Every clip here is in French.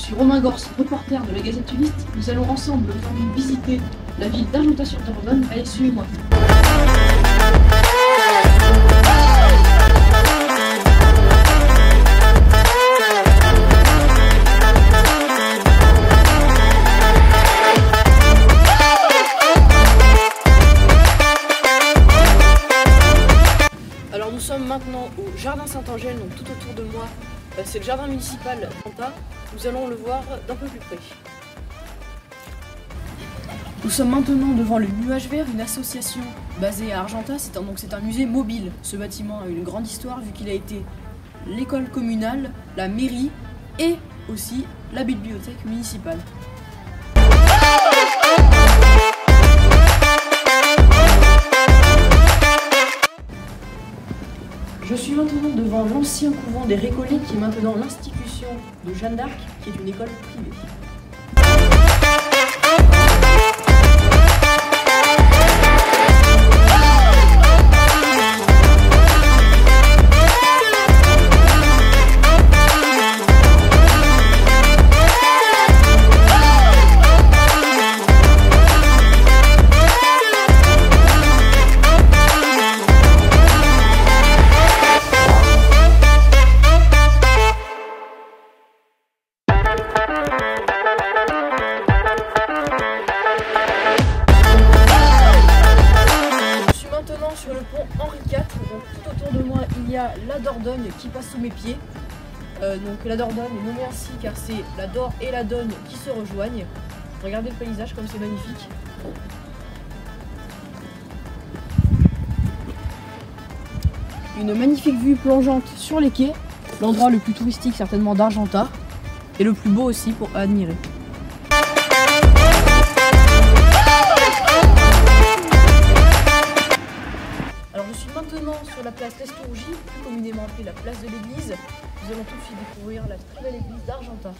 suis Romain Gorce, reporter de la Gazette Tuniste. Nous allons ensemble aujourd'hui visiter la ville d'Argentat-sur-Dordogne. Allez, suivez-moi. Alors nous sommes maintenant au jardin Saint-Angèle, donc tout autour de moi, c'est le jardin municipal d'Argentat. Nous allons le voir d'un peu plus près. Nous sommes maintenant devant le Nuage Vert, une association basée à Argentat. C'est un musée mobile. Ce bâtiment a une grande histoire vu qu'il a été l'école communale, la mairie et aussi la bibliothèque municipale. Je suis maintenant devant l'ancien couvent des Récollets qui est maintenant l'institution de Jeanne d'Arc, qui est une école privée. Sur le pont Henri IV, donc tout autour de moi il y a la Dordogne qui passe sous mes pieds. Donc la Dordogne est nommée ainsi car c'est la Dor et la Dogne qui se rejoignent. Regardez le paysage comme c'est magnifique. Une magnifique vue plongeante sur les quais, l'endroit le plus touristique certainement d'Argentat et le plus beau aussi pour admirer. Alors je suis maintenant sur la place d'Estourougie, plus communément appelée la place de l'église. Nous allons tout de suite découvrir la très belle église d'Argentat.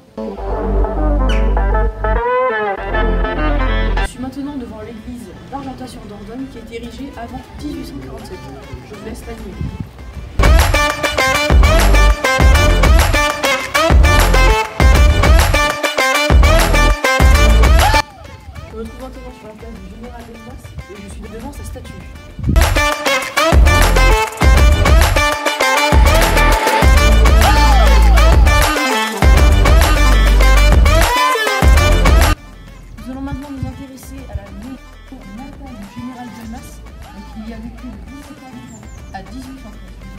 Je suis maintenant devant l'église d'Argentat-sur-Dordogne qui a été érigée avant 1847. Je vous laisse l'admirer. Je me trouve maintenant sur la place du général Delmas et je suis devant sa statue. Nous allons maintenant nous intéresser à la maison natale du général Delmas, qui y a vécu de 17 ans à 18 ans.